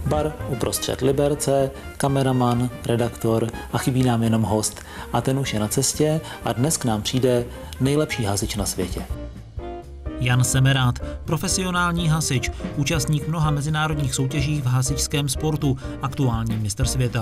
Bar uprostřed Liberce, kameraman, redaktor a chybí nám jenom host. A ten už je na cestě a dnes k nám přijde nejlepší hasič na světě. Jan Semerád, profesionální hasič, účastník mnoha mezinárodních soutěží v hasičském sportu, aktuální mistr světa.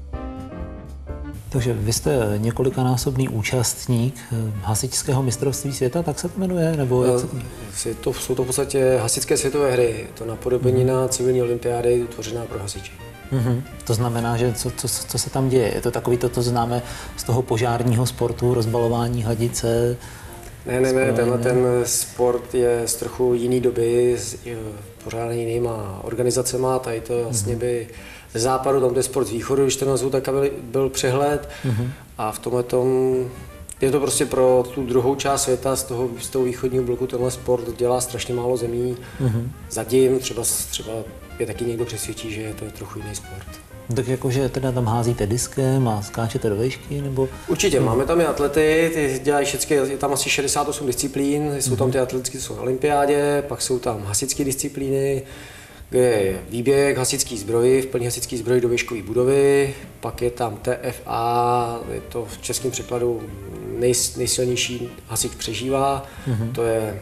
Takže vy jste několikanásobný účastník hasičského mistrovství světa, tak se to jmenuje? Nebo Jsou to v podstatě hasičské světové hry. Je to napodobenina civilní olympiády tvořená pro hasiče. To znamená, že co se tam děje? Je to takový to známe z toho požárního sportu, rozbalování hadice? Ne, ten sport je z trochu jiný doby, pořádaný jinýma organizacema. Tady to vlastně by ze západu, tam to je sport z východu, když to nazvu, tak aby byl přehled. A v tomhletom je to prostě pro tu druhou část světa, z toho východního bloku tenhle sport dělá strašně málo zemí. Zatím třeba je taky někdo přesvědčí, že je to trochu jiný sport. Tak jakože teda tam házíte diskem a skáčete do výšky, nebo? Určitě, máme tam i atlety, ty dělají všechny, je tam asi 68 disciplín, jsou tam ty atletické, jsou na olympiádě, pak jsou tam hasičské disciplíny, kde je výběh hasičský zbroj, v plný hasičský zbroj do výškové budovy, pak je tam TFA, je to v českém překladu nejsilnější hasič přežívá, to je...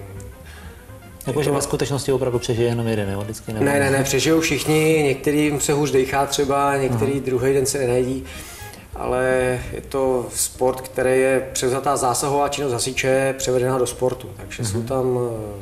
Jakože ve skutečnosti opravdu přežije jenom jeden, jo? Vždycky nebo... Ne, přežijou všichni, některým se hůř dejchá třeba, některý druhý den se nenajdí, ale je to sport, který je převzatá zásahová činnost hasiče převedená do sportu, takže jsou tam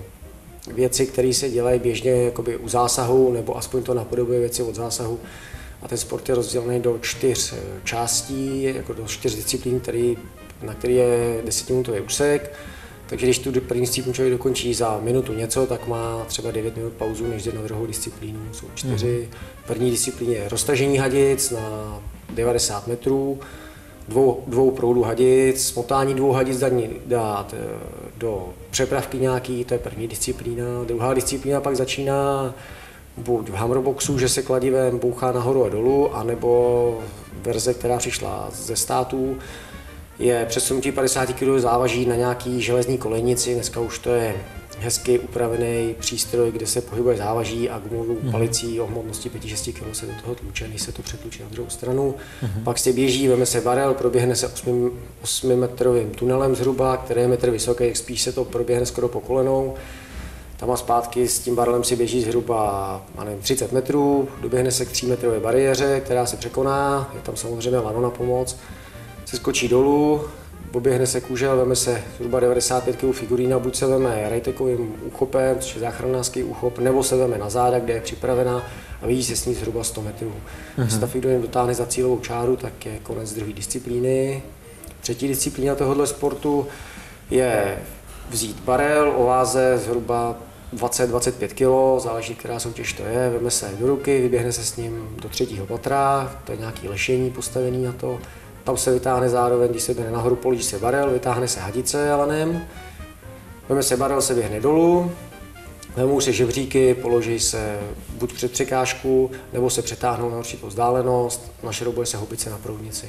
věci, které se dělají běžně jakoby u zásahu, nebo aspoň to napodobuje věci od zásahu. A ten sport je rozdělený do 4 částí, jako do 4 disciplín, na který je 10minutový úsek. Takže když tu první disciplínu člověk dokončí za minutu něco, tak má třeba 9 minut pauzu, než jde na druhou disciplínu. Jsou 4. První disciplíně je roztažení hadic na 90 metrů, dvou proudů hadic, smotání 2 hadic dát do přepravky nějaký, to je první disciplína. Druhá disciplína pak začíná buď v hammerboxu, že se kladivem bouchá nahoru a dolů, anebo verze, která přišla ze států, je přesunutí 50 kg závaží na nějaký železní kolejnici. Dneska už to je hezky upravený přístroj, kde se pohybuje závaží a gumovou palicí o hmotnosti 5-6 kg se do toho tluče, než se to přetlučí na druhou stranu. Pak se běží, veme se barel, proběhne se 8metrovým tunelem zhruba, který je metr vysoký, spíš se to proběhne skoro po kolenou. Tam a zpátky s tím barelem si běží zhruba 30 metrů, doběhne se k 3metrové bariéře, která se překoná, je tam samozřejmě lano na pomoc. Se skočí dolů, poběhne se kůžel, veme se zhruba 95 kg figurína, buď se veme rajtekovým úchopem, což je záchranářský úchop, nebo se veme na záda, kde je připravena a vyjíždí se s ní zhruba 100 metrů. Když se ta figurína dotáhne za cílovou čáru, tak je konec druhé disciplíny. Třetí disciplína tohoto sportu je vzít barel o váze zhruba 20-25 kg, záleží, která soutěž to je, veme se do ruky, vyběhne se s ním do 3. patra, to je nějaké lešení postavené na to. Tam se vytáhne zároveň, když se běhne nahoru, položí se barel, vytáhne se hadice lanem, veme se barel, se běhne dolů, vemou se žebříky, položí se buď před překážku, nebo se přetáhnou na určitou vzdálenost, našroubuje se houbice na proudnici.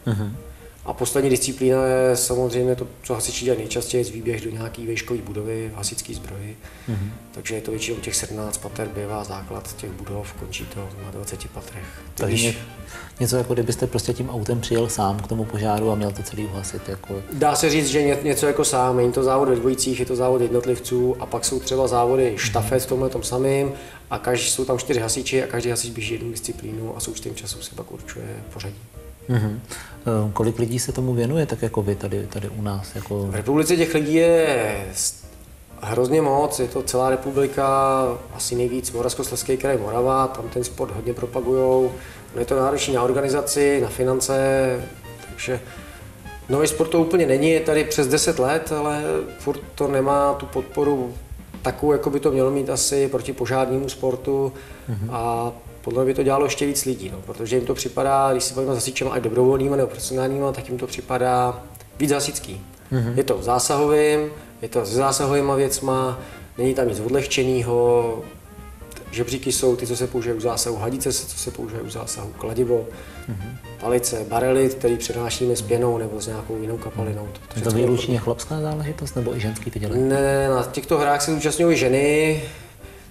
A poslední disciplína je samozřejmě to, co hasiči dělají nejčastěji, je výběh do nějaké výškové budovy v hasičské zbroji. Takže je to většinou těch 17 pater, bývá základ těch budov, končí to na 20 patrech. Takže něco jako kdybyste prostě tím autem přijel sám k tomu požáru a měl to celý uhasit. Jako... Dá se říct, že něco jako sám, není to závod ve dvojicích, je to závod jednotlivců a pak jsou třeba závody štafet v tomhle tom samým a jsou tam 4 hasiči a každý hasič běží jednu disciplínu a součtem času se pak určuje pořadí. Kolik lidí se tomu věnuje, tak jako vy tady u nás? Jako... V republice těch lidí je hrozně moc, je to celá republika, asi nejvíc Moravskoslezský kraj, Morava, tam ten sport hodně propagujou. Je to náročné na organizaci, na finance, takže nový sport to úplně není, je tady přes 10 let, ale furt to nemá tu podporu takovou, jako by to mělo mít asi proti požárnímu sportu a podle mě by to dělalo ještě víc lidí, no, protože jim to připadá, když se bavíme s hasičem, ať dobrovolnýma nebo profesionálníma, tak jim to připadá víc hasičský. Je to zásahovým, je to s zásahovýma věcma, není tam nic odlehčenýho, žebříky jsou ty, co se používají u zásahu, hadice, co se používají u zásahu, kladivo, palice, barely, který přenášíme s pěnou nebo s nějakou jinou kapalinou. Je to výlučně chlapská záležitost nebo i ženský ty dělají? Ne, na těchto hrách se zúčastňují ženy,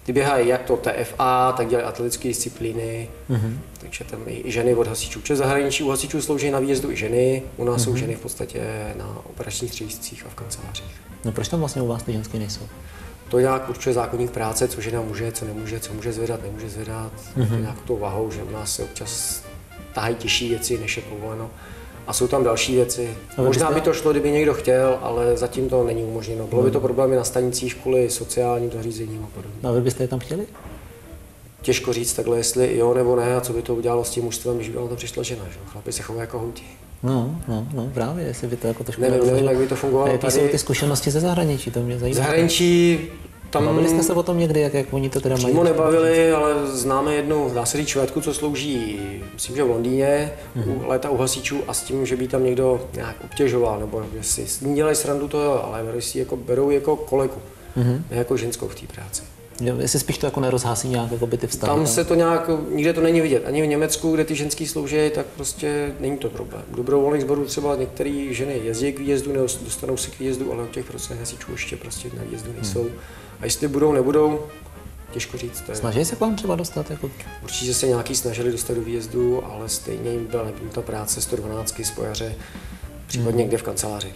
ty běhají jak to TFA, tak dělají atletické disciplíny, takže tam i ženy od hasičů. Protože zahraničí u hasičů slouží na výjezdu i ženy, u nás jsou ženy v podstatě na operačních střediscích a v kancelářích. No proč tam vlastně u vás ty ženské nejsou? To nějak určuje zákoník práce, co žena může, co nemůže, co může zvedat, nemůže zvedat. To nějak tou váhou, že u nás se občas tahají těžší věci, než je povoleno. A jsou tam další věci. Možná by to šlo, kdyby někdo chtěl, ale zatím to není umožněno. Bylo by to problémy na stanicích kvůli sociálním zařízením a podobně. A vy byste je tam chtěli? Těžko říct takhle, jestli jo nebo ne, a co by to udělalo s tím mužstvem, když by tam přišla žena. Že? Chlapi se chovají jako houti. No, právě, jestli by to jako trošku... Nevím, jak by to fungovalo. Jaké jsou ty zkušenosti ze zahraničí, to mě zajímá. Zahraničí, tam... Bavili jste se o tom někdy, jak oni to teda mají? Přímo nebavili, ale známe jednu, dá se říct, Švédku, co slouží, myslím, že v Londýně, léta u hasičů, a s tím, že by tam někdo nějak obtěžoval, nebo jestli s ní dělají srandu, to jo, ale berou jako kolegu, ne jako ženskou v té práci. Jo, jestli spíš to jako nerozhásí nějak jako by ty vztahy. Tam se to nějak, nikde to není vidět. Ani v Německu, kde ty ženský slouží, tak prostě není to problém. U dobrovolných sborů třeba některé ženy jezdí k výjezdu, dostanou se k výjezdu, ale u těch prostě hasičů ještě prostě na výjezdu nejsou. A jestli budou, nebudou, těžko říct. Snaží se k vám třeba dostat? Jako... Určitě se nějaký snažili dostat do výjezdu, ale stejně jim byla ta práce 112 spojaře, případně někde v kanceláři.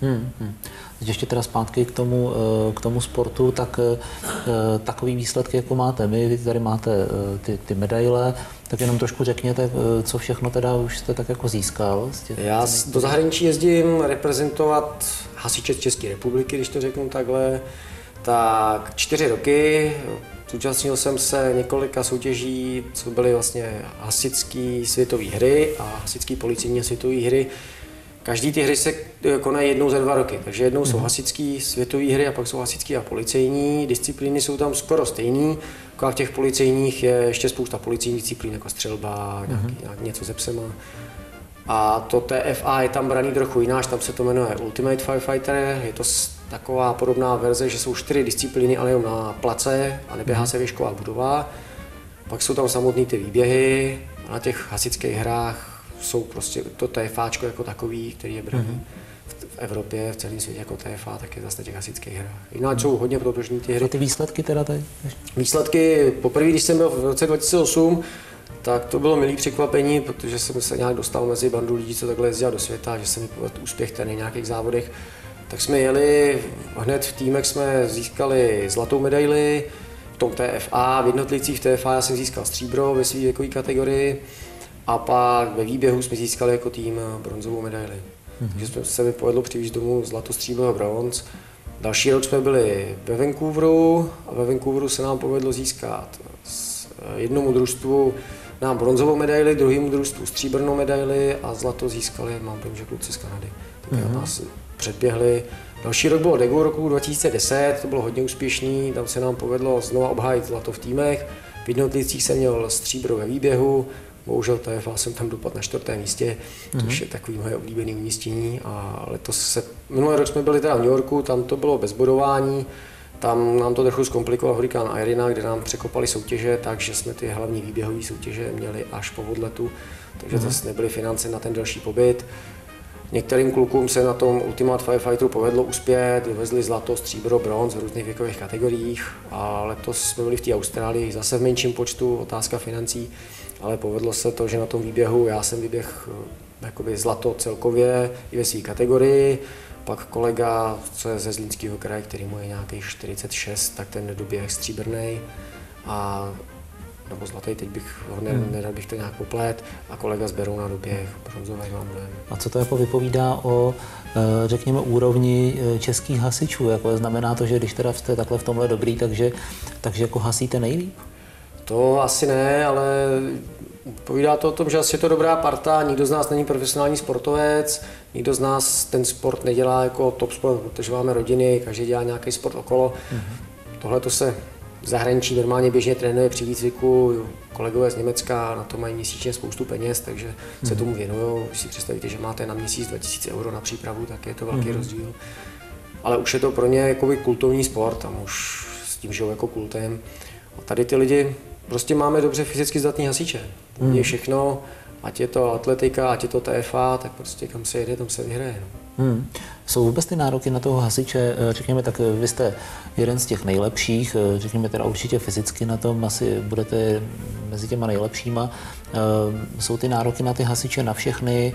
Ještě teda zpátky k tomu sportu, tak takový výsledky, jako máte vy tady máte ty medaile, tak jenom trošku řekněte, co všechno teda už jste tak jako získal. Já do zahraničí jezdím reprezentovat hasiče České republiky, když to řeknu takhle, tak 4 roky. Zúčastnil jsem se několika soutěží, co byly vlastně hasičské světové hry a hasičské policijní světové hry. Každý ty hry se konají jednou za 2 roky, takže jednou jsou hasičské světové hry a pak jsou hasičské a policejní. Disciplíny jsou tam skoro stejný, a v těch policejních je ještě spousta policejních disciplín, jako střelba, nějak něco se psema. A to TFA je tam braný trochu jináč, tam se to jmenuje Ultimate Firefighter, je to taková podobná verze, že jsou 4 disciplíny, ale jenom na place a neběhá se věžková budova. Pak jsou tam samotné ty výběhy a na těch hasičských hrách jsou prostě to TFAčko jako takový, který je braný v Evropě, v celém světě jako TFA, tak je zase na těch hasičských hrách. Jinak jsou hodně protožní ty hry. A ty výsledky teda tady? Výsledky, poprvé, když jsem byl v roce 2008, tak to bylo milý překvapení, protože jsem se nějak dostal mezi bandu lidí, co takhle jezdila do světa, že jsem mi povedl úspěch tady v nějakých závodech. Tak jsme jeli, hned v týmech jsme získali zlatou medaili, v tom TFA, v jednotlivcích TFA já jsem získal stříbro ve své věkové kategorii a pak ve výběhu jsme získali jako tým bronzovou medaili. Takže se mi povedlo přivést domů zlato, stříbro a bronz. Další rok jsme byli ve Vancouveru a ve Vancouveru se nám povedlo získat jednomu družstvu nám bronzovou medaili, druhému družstvu stříbrnou medaili a zlato získali, mám dojem, že kluci z Kanady. Tak nás předběhli. Další rok bylo Daegu roku 2010, to bylo hodně úspěšný, tam se nám povedlo znova obhájit zlato v týmech. V jednotlivcích jsem měl stříbro ve výběhu, bohužel TFA jsem tam dopadl na 4. místě, což je takový moje oblíbené umístění. A minulý rok jsme byli teda v New Yorku, tam to bylo bez bodování. Tam nám to trochu zkomplikoval hurikán Irina, kde nám překopali soutěže, takže jsme ty hlavní výběhové soutěže měli až po odletu, takže zase nebyly finance na ten další pobyt. Některým klukům se na tom Ultimate Firefighteru povedlo uspět, vyvezli zlato, stříbro, bronz v různých věkových kategoriích a letos jsme byli v té Austrálii zase v menším počtu, otázka financí, ale povedlo se to, že na tom výběhu já jsem vyběhl jakoby zlato celkově i ve své kategorii. Pak kolega, co je ze Zlínského kraje, který mu je nějakých 46, tak ten doběh stříbrnej a nebo zlatý, teď bych ho nedal bych to nějak poplet a kolega z Berouna doběh bronzový mám dojem. A co to jako vypovídá o, řekněme, úrovni českých hasičů? Jako znamená to, že když teda jste takhle v tomhle dobrý, takže jako hasíte nejlíp? To asi ne, ale povídá to o tom, že asi je to dobrá parta, nikdo z nás není profesionální sportovec, nikdo z nás ten sport nedělá jako top sport, protože máme rodiny, každý dělá nějaký sport okolo. Tohle to se v zahraničí normálně běžně trénuje při výcviku, kolegové z Německa na to mají měsíčně spoustu peněz, takže se tomu věnují. Když si představíte, že máte na měsíc 2000 € na přípravu, tak je to velký rozdíl. Ale už je to pro ně jakoby kultovní sport, tam už s tím žijou jako kultem. A tady ty lidi, prostě máme dobře fyzicky zdatný hasiče. Je všechno, ať je to atletika, ať je to TFA, tak prostě kam se jede, tam se vyhraje. No. Jsou vůbec ty nároky na toho hasiče, řekněme tak, vy jste jeden z těch nejlepších, řekněme teda určitě fyzicky na tom, asi budete mezi těma nejlepšíma. Jsou ty nároky na ty hasiče na všechny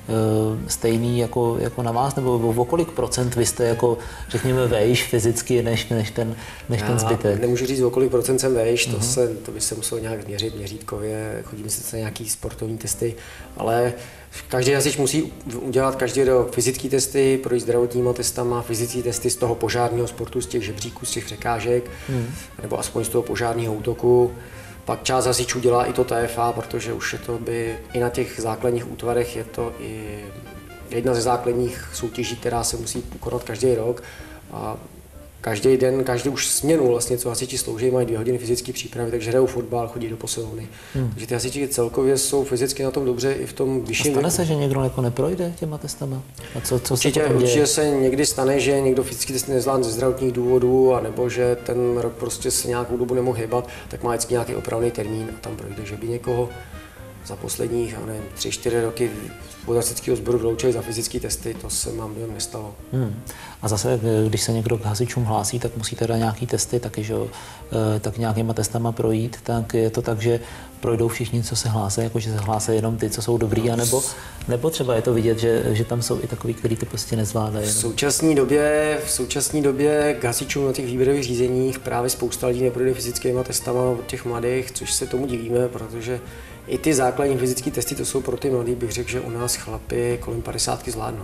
stejný jako na vás, nebo o kolik procent vy jste jako, řekněme, vejš fyzicky než ten zbytek? Nemůžu říct, o kolik procent jsem vejš, to by se muselo nějak měřit měřítkově, chodíme se na nějaký sportovní testy, ale každý hasič musí udělat každý rok fyzické testy, projít zdravotníma testama, fyzické testy z toho požárního sportu, z těch žebříků, z těch překážek, nebo aspoň z toho požárního útoku. Pak část hasičů dělá i to TFA, protože už je to i na těch základních útvarech je to i jedna ze základních soutěží, která se musí konat každý rok. A každý den, každý už směnu, vlastně, co hasiči slouží, mají 2 hodiny fyzické přípravy, takže hrajou fotbal, chodí do posilovny. Takže ty hasiči celkově jsou fyzicky na tom dobře i v tom vyšším věku. Stane se, že někdo jako neprojde těma testama? A co určitě se někdy stane, že někdo fyzicky testy nezvládne ze zdravotních důvodů, anebo že ten rok prostě se nějakou dobu nemohl hýbat, tak má vždycky nějaký opravný termín a tam projde, že by někoho za posledních 3-4 roky od hasičského sboru vyloučili za fyzické testy, to se nám nestalo. A zase, když se někdo k hasičům hlásí, tak musí teda nějaký testy taky, že tak nějakýma testama projít, tak je to tak, že projdou všichni, co se hlásí, jakože se hlásí jenom ty, co jsou dobrý, nebo třeba je to vidět, že tam jsou i takový, kteří to prostě nezvládají. V současné době k hasičům na těch výběrových řízeních právě spousta lidí neprojde fyzickýma testama od těch mladých, což se tomu divíme, protože i ty základní fyzické testy, to jsou pro ty mladý, bych řekl, že u nás chlapi kolem 50 zvládnou.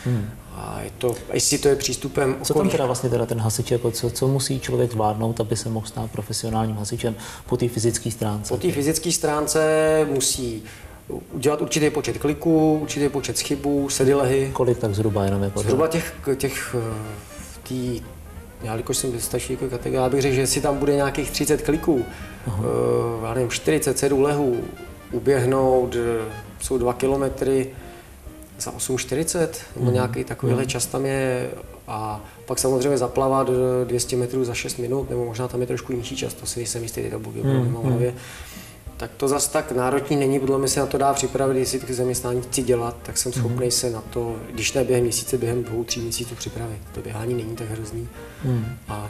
A jestli to je přístupem okolí. Co tam teda vlastně ten hasič, jako co musí člověk zvládnout, aby se mohl stát profesionálním hasičem po té fyzické stránce? Po té fyzické stránce musí udělat určitý počet kliků, určitý počet schybů, sedilehy. Kolik tak zhruba jenom jako? Zhruba jelikož jsem starší kategorie, já bych řekl, že si tam bude nějakých 30 kliků, já nevím, 47 lehů, uběhnout, jsou 2 kilometry za 8,40, nebo nějaký takovýhle čas tam je, a pak samozřejmě zaplavat 200 metrů za 6 minut, nebo možná tam je trošku nižší čas, to si nejsem jistý, ty tabulky nemám v hlavě. Tak to zas tak náročný není, podle mě se na to dá připravit, jestli ty zaměstnání chci dělat, tak jsem schopný se na to, když ne během měsíce, během 2-3 měsíců připravit. To běhání není tak hrozný. A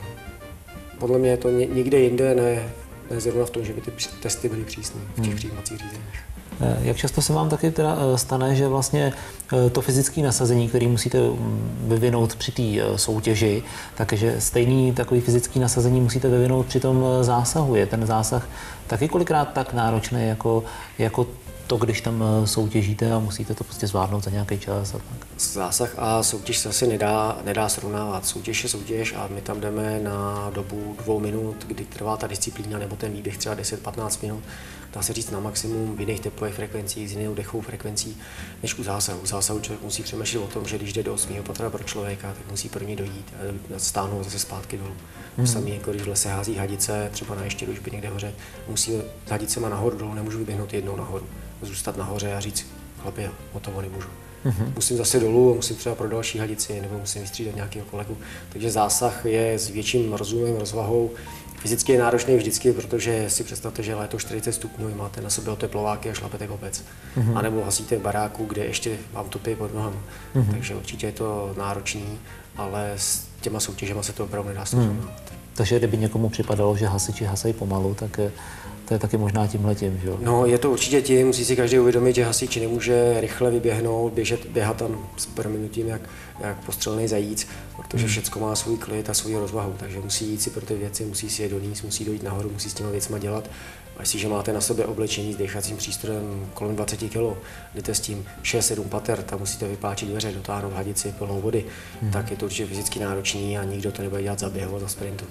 podle mě je to nikde jinde, ne zrovna v tom, že by ty testy byly přísné v těch přijímacích řízeních. Jak často se vám taky teda stane, že vlastně to fyzické nasazení, které musíte vyvinout při té soutěži, takže stejný takový fyzický nasazení musíte vyvinout při tom zásahu. Je ten zásah taky kolikrát tak náročný jako to, když tam soutěžíte a musíte to prostě zvládnout za nějaký čas a tak? Zásah a soutěž se asi nedá srovnávat. Soutěž je soutěž a my tam jdeme na dobu 2 minut, kdy trvá ta disciplína nebo ten výběh třeba 10-15 minut. Dá se říct na maximum v jiných tepových frekvencích, z jiných dechových frekvencí, než u zásahu. U zásahu člověk musí přemýšlet o tom, že když jde do 8. patra pro člověka, tak musí první dojít a stáhnout zase zpátky dolů. Samý, jako když v lese hází hadice, třeba na ještěru, už by někde hoře, musí s hadicema nahoru dolů, nemůžu vyběhnout jednou nahoru. Zůstat nahoře a říct, chlapi, hotovo nemůžu. Musím zase dolů a musím třeba pro další hadici, nebo musím vystřídat nějakého kolegu. Takže zásah je s větším rozumem, rozvahou. Fyzicky je náročný vždycky, protože si představte, že léto 40 stupňů, máte na sobě oteplováky a šlapete kopec. A nebo hasíte v baráku, kde ještě vám topí pod nohama. Takže určitě je to náročný, ale s těma soutěžema se to opravdu nedá srovnávat. Takže kdyby někomu připadalo, že hasiči hasají pomalu, tak to je taky možná tímhletím, že jo? No, je to určitě tím, musí si každý uvědomit, že hasič nemůže rychle vyběhnout, běhat tam s prominutím jak postřelený zajíc, protože všecko má svůj klid a svou rozvahu, takže musí jít si pro ty věci, musí si je doníst, musí dojít nahoru, musí s těma věcma dělat. A jestliže máte na sobě oblečení s dechacím přístrojem kolem 20 kg, jdete s tím 6-7 pater, tam musíte vypáčit dveře, dotáhnout hadici plnou vody, tak je to určitě fyzicky náročný a nikdo to nebude dělat za běhu a za sprintu.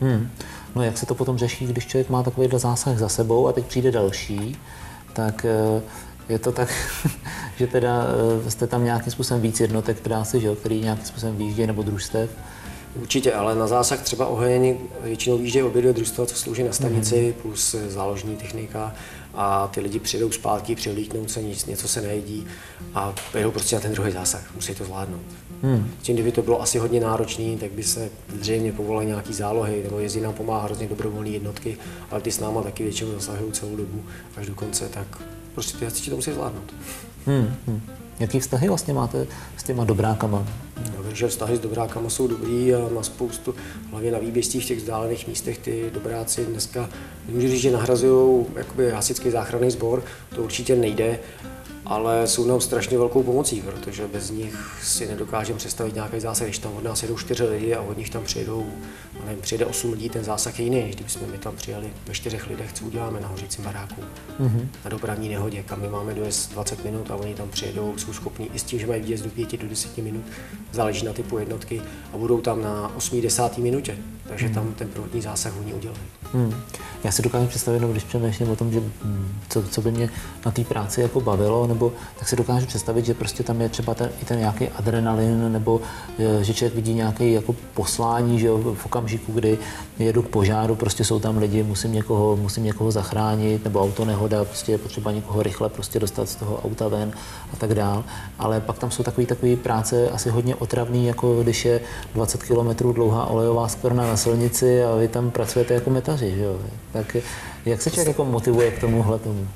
No jak se to potom řeší, když člověk má takovýhle zásah za sebou a teď přijde další, tak je to tak, že teda jste tam nějakým způsobem víc jednotek práce, že jo, který nějakým způsobem výjíždějí, nebo družstev? Určitě, ale na zásah třeba oheň většinou výjíždějí obě dvě družstva, co slouží na stanici, plus záložní technika, a ty lidi přijdou zpátky, přivlíknou se, něco se nejedí a jedou prostě na ten druhý zásah, musí to zvládnout. Tím, kdyby to bylo asi hodně náročné, tak by se zřejmě povolily nějaký zálohy, nebo jezdí nám pomáhá hrozně dobrovolné jednotky, ale ty s náma taky většinou zasahují celou dobu až do konce, tak prostě ty hasiči to musí zvládnout. Jaký vztahy vlastně máte s těma dobrákama? No, takže vztahy s dobrákama jsou dobrý a na spoustu, hlavně na výběžcích v těch vzdálených místech, ty dobráci dneska, nemůžu říct, že nahrazují jakoby hasičský záchranný sbor, to určitě nejde, ale jsou nám strašně velkou pomocí, protože bez nich si nedokážeme představit nějaký zásah. Když tam od nás jedou 4 lidi a od nich tam přijede 8 lidí, ten zásah je jiný, než kdybychom my tam přijeli ve 4 lidech, co uděláme na hořícím baráku, na dopravní nehodě, kam my máme dojezd 20 minut a oni tam přijedou, jsou schopní i s tím, že mají výjezd do 5 do 10 minut, záleží na typu jednotky a budou tam na 8. 10. minutě, takže tam ten prvotní zásah oni udělají. Já si dokážu představit, když přemýšlím o tom, že co by mě na té práci jako bavilo, nebo tak si dokážu představit, že prostě tam je třeba i ten nějaký adrenalin, nebo že člověk vidí nějaké jako poslání, že jo, v okamžiku, kdy jedu k požáru, prostě jsou tam lidi, musím někoho zachránit, nebo autonehoda, prostě je potřeba někoho rychle prostě dostat z toho auta ven a tak dál. Ale pak tam jsou takový práce asi hodně otravný, jako když je 20 km dlouhá olejová skvrna na silnici a vy tam pracujete jako metaři, že jo. Tak jak se člověk jako motivuje k tomuhle tomu?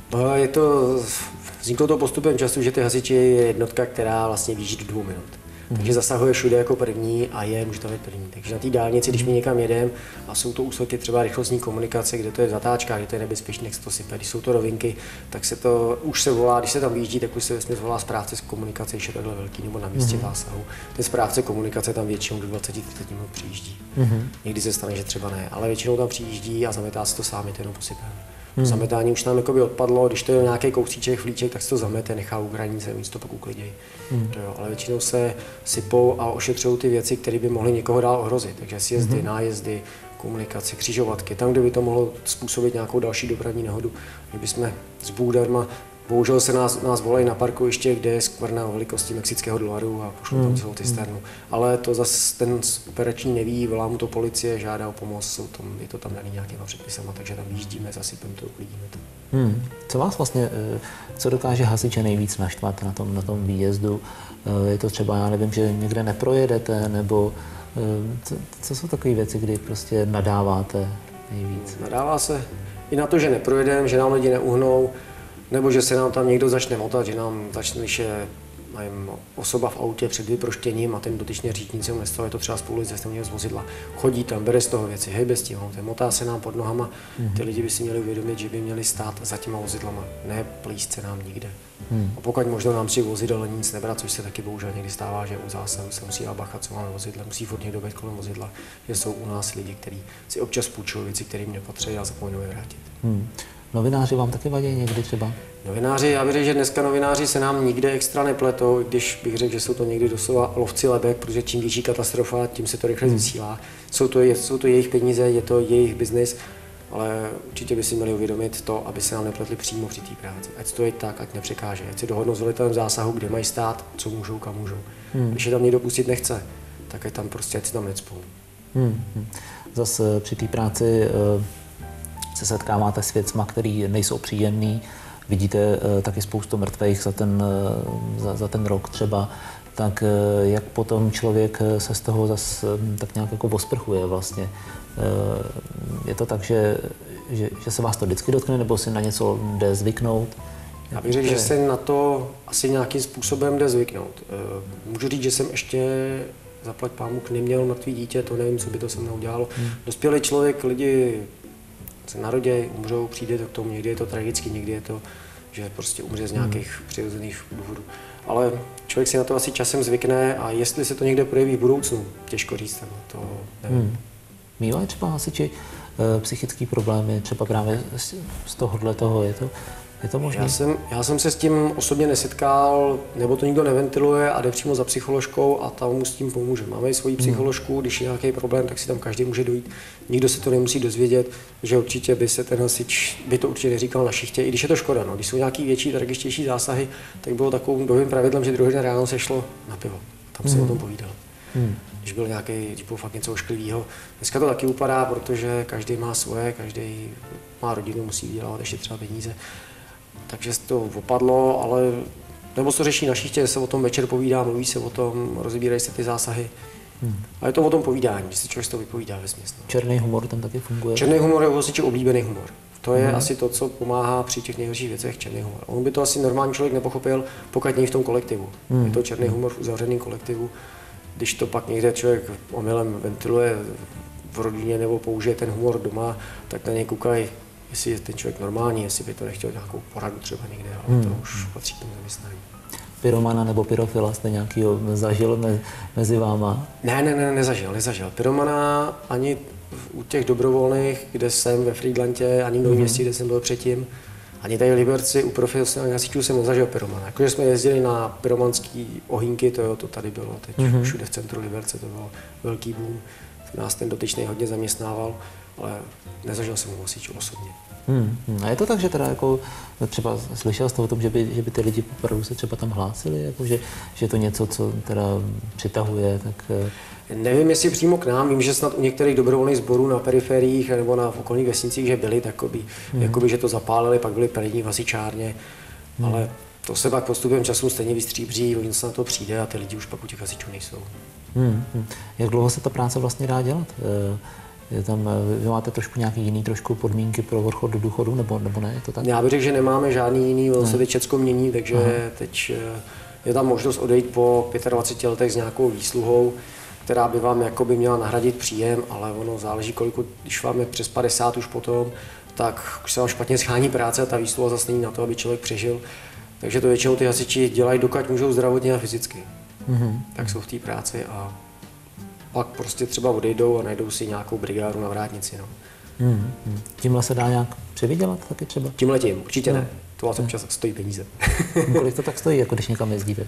Vzniklo to postupem času, že ty hasiči je jednotka, která vlastně výjíždí do 2 minut. Takže zasahuje všude jako první a může to být první. Takže na té dálnici, když my někam jedeme a jsou to úseky třeba rychlostní komunikace, kde to je v zatáčkách, kde to je nebezpečné, jak se to sype, když jsou to rovinky, tak se to už se volá, když se tam vyjíždí, tak už se vesměs volá správce z komunikace, když je takhle velký nebo na místě zásahu. Ten správce komunikace tam většinou do 20-30 minut přijíždí. Někdy se stane, že třeba ne, ale většinou tam přijíždí a zametá se to sám, je to jenom posypáno. Zametání už nám jakoby odpadlo, když to je nějaký kousíček, flíček, tak se to zamete, nechá u hranice, místo pak uklidějí. Ale většinou se sypou a ošetřují ty věci, které by mohly někoho dál ohrozit. Takže sjezdy, nájezdy, komunikace, křižovatky, tam, kde by to mohlo způsobit nějakou další dopravní nehodu. Kdyby jsme s bůderma, bohužel se nás volají na parkoviště, kde je skvrna o velikosti mexického dolaru a pošlou tam celou cisternu. Ale to zase ten operační neví, volá mu to policie, žádá o pomoc, je to tam daný nějakýma předpisama, takže tam výjíždíme, zasypeme to, uklidíme to. Co vás vlastně, co dokáže hasiče nejvíc naštvat na tom výjezdu? Je to třeba, já nevím, že někde neprojedete, nebo co jsou takové věci, kdy prostě nadáváte nejvíc? Nadává se i na to, že neprojedeme, že nám lidi neuhnou, nebo že se nám tam někdo začne motat, že nám začne, když je osoba v autě před vyproštěním a ten dotyčný řidič se mu nestalo, je to třeba spolu z vozidla. Chodí tam, bere z toho věci, hejbe s tím autem, motá se nám pod nohama. Ty lidi by si měli uvědomit, že by měli stát za těma vozidlama, ne plíst se nám nikde. A pokud možno nám při vozidel nic nebrat, což se taky bohužel někdy stává, že u zásahu se musí bacha, co máme vozidle, musí furt někdo být kolem vozidla, že jsou u nás lidi, kteří si občas půjčují věci, které jim nepatří a zapomínají je vrátit. Novináři vám taky vadí někdy třeba? Novináři, já bych řekl, že dneska novináři se nám nikde extra nepletou, když bych řekl, že jsou to někdy doslova lovci lebek, protože čím větší katastrofa, tím se to rychle vysílá. Jsou to jejich peníze, je to jejich biznis, ale určitě by si měli uvědomit to, aby se nám nepletli přímo při té práci. Ať to je tak, ať nepřekáže, ať si dohodnou s velitelem zásahu, kde mají stát, co můžou, kam můžou. Když je tam někdo pustit nechce, tak ať tam prostě ať si tam necpou. Zase při té práci se setkáváte s věcma, které nejsou příjemné. Vidíte taky spoustu mrtvých za ten rok třeba. Tak jak potom člověk se z toho zase tak nějak jako osprchuje vlastně? Je to tak, že se vás to vždycky dotkne, nebo si na něco jde zvyknout? Já bych řekl, že se na to asi nějakým způsobem jde zvyknout. Můžu říct, že jsem ještě zaplať pánbůh neměl mrtvý dítě, to nevím, co by to se mnou udělalo. Dospělý člověk, lidi se narodí, umřou, přijde to k tomu, někdy je to tragicky, někdy je to, že prostě umře z nějakých přirozených důvodů. Ale člověk si na to asi časem zvykne a jestli se to někde projeví v budoucnu, těžko říct, to nevím. Mívají třeba hasiči psychické problémy, třeba právě z tohohle toho, je to možné? Já jsem se s tím osobně nesetkal, nebo to nikdo neventiluje a jde přímo za psycholožkou a tam mu s tím pomůže. Máme i svoji psycholožku, když je nějaký problém, tak si tam každý může dojít. Nikdo se to nemusí dozvědět, že určitě by se ten hasič, by to určitě neříkal na šichtě, i když je to škoda. No. Když jsou nějaký větší, tragičtější zásahy, tak bylo takovým novým pravidlem, že druhý den ráno se šlo na pivo. Tam se o tom povídal. Když byl když bylo fakt něco ošklivého. Dneska to taky upadá, protože každý má svoje, každý má rodinu, musí vydělávat ještě třeba peníze. Takže to opadlo, ale nebo se to řeší na šichtě, se o tom večer povídá, mluví se o tom, rozbírají se ty zásahy. A je to o tom povídání, že si člověk to vypovídá vesměs. Černý humor tam taky funguje? Černý humor je u hasičů oblíbený humor. V To je asi to, co pomáhá při těch nejhorších věcech černý humor. On by to asi normální člověk nepochopil, pokud není v tom kolektivu. Je to černý humor v uzavřeném kolektivu. Když to pak někde člověk omylem ventiluje v rodině nebo použije ten humor doma, tak na něj koukají, jestli je ten člověk normální, jestli by to nechtěl nějakou poradu třeba někde, ale to už patří k tomu zaměstnání. Pyromana nebo pyrofila jste nějakýho zažil mezi váma? Ne, nezažil. Pyromana ani u těch dobrovolných, kde jsem ve Frýdlantě, ani v Novém Městě, kde jsem byl předtím, ani tady v Liberci u profesionálních hasičů jsem nezažil pyromana. Jakože jsme jezdili na pyromanský ohýnky, to tady bylo teď všude v centru Liberce, to byl velký boom. Nás ten dotyčný hodně zaměstnával, ale nezažil jsem u hasičů osobně. A je to tak, že teda jako třeba slyšel jste o tom, že by ty lidi opravdu se třeba tam hlásili, jako že je to něco, co teda přitahuje, tak... Nevím, jestli přímo k nám, vím, že snad u některých dobrovolných sborů na periferiích nebo na okolních vesnicích, že byli takový, jakoby, že to zapálili, pak byli první v hasičárně, ale to se pak postupem času stejně vystříbří, oni se na to přijde a ty lidi už pak u těch hasičů nejsou. Jak dlouho se ta práce vlastně dá dělat? Je tam, vy máte trošku nějaký jiný podmínky pro odchod do důchodu, nebo ne? Je to tak? Já bych řekl, že nemáme žádný jiný, ono se teď všecko mění, takže teď je tam možnost odejít po 25 letech s nějakou výsluhou, která by vám jakoby měla nahradit příjem, ale ono záleží, koliko, když vám je přes 50 už potom, tak už se vám špatně schání práce a ta výsluha zase není na to, aby člověk přežil. Takže to většinou ty hasiči dělají, dokud můžou zdravotně a fyzicky. Tak jsou v té práci a pak prostě třeba odejdou a najdou si nějakou brigádu na vrátnici. No. Tímhle se dá nějak přivydělat taky třeba? Tímhletím určitě ne. To vás občas stojí peníze. Kolik to tak stojí, jako když někam jezdíte?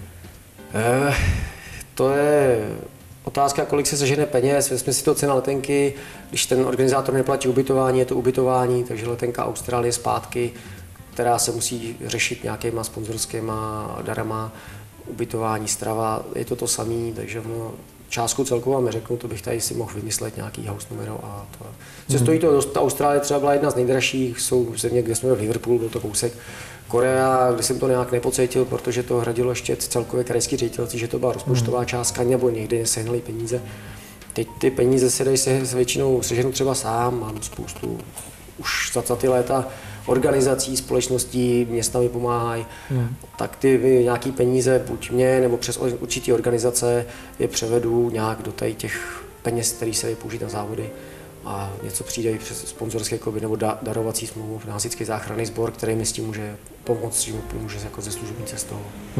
To je otázka, kolik se sežene peněz. Vezme si to cena letenky, když ten organizátor neplatí ubytování, je to ubytování, takže letenka Austrálie zpátky, která se musí řešit nějakýma sponzorskýma darama, ubytování, strava, je to samé, takže částku celkovou vám neřeknu, to bych tady si mohl vymyslet nějaký house numero a to. Co stojí to dost, Austrálie třeba byla jedna z nejdražších, jsou země, kde jsme byli v Liverpoolu, byl to kousek. Korea, kde jsem to nějak nepocítil, protože to hradilo ještě celkově krajský ředitelství, že to byla rozpočtová částka, nebo někdy nesehnali peníze. Teď ty peníze se dají většinou seženu třeba sám, mám spoustu už za ty léta organizací, společností, města mi pomáhají, tak ty nějaký peníze buď mě nebo přes určitý organizace je převedu nějak do těch peněz, které se dají použít na závody a něco přijde i přes sponzorské kluby nebo darovací smlouvu na hasičský záchranný sbor, který mi s tím může pomoct, že mi pomůže jako ze služební cestou.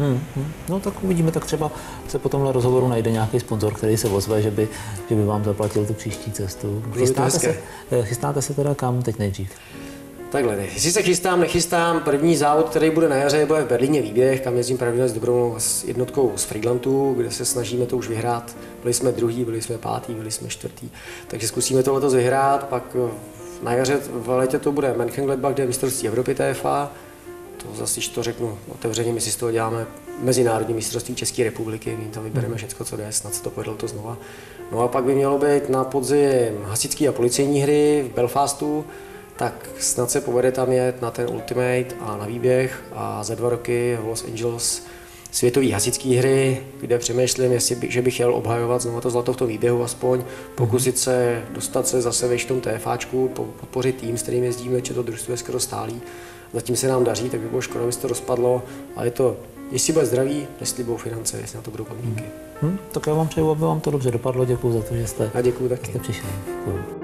No tak uvidíme, tak třeba se po tomhle rozhovoru najde nějaký sponzor, který se ozve, že by vám zaplatil tu příští cestu. Chystáte se teda kam teď nejdřív? Takhle, jestli se chystám, nechystám, první závod, který bude na jaře, bude v Berlíně výběh, kam jezdím pravidelně s dobrovolnou jednotkou z Frýdlantu, kde se snažíme to už vyhrát. Byli jsme druhý, byli jsme pátý, byli jsme čtvrtý, takže zkusíme to letos vyhrát, pak na jaře v létě to bude Mönchengladbach, kde je mistrovství Evropy TFA. To zase, když to řeknu otevřeně, my si z toho děláme mezinárodní mistrovství České republiky, my tam vybereme všechno, co jde, snad se to povedlo to znova. No a pak by mělo být na podzim hasičské a policejní hry v Belfastu, tak snad se povede tam jet na ten Ultimate a na výběh a za 2 roky v Los Angeles světové hasičské hry, kde přemýšlím, že bych chtěl obhajovat znovu to zlato v tom výběhu aspoň, pokusit se dostat se zase ve tom TFAčku, podpořit tým, s kterým jezdíme, že to družstvo je skoro stálý. Zatím se nám daří, tak by bylo škoda, aby se to rozpadlo, ale je to, jestli bude zdraví, jestli budou finance, jestli na to budou podmínky. Tak já vám přeju, aby vám to dobře dopadlo, děkuji za to, že jste, a děkuji taky. Jste přišli. Děkuji.